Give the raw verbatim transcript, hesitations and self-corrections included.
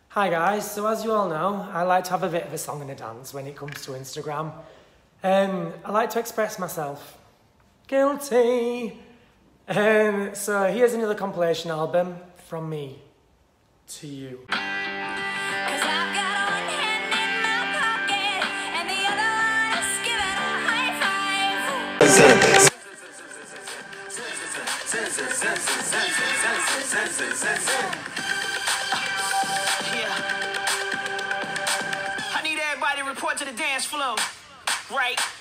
Hi guys, so as you all know, I like to have a bit of a song and a dance when it comes to Instagram. Um, I like to express myself. Guilty! Um, so here's another compilation album from me to you. I need everybody to report to the dance floor, right?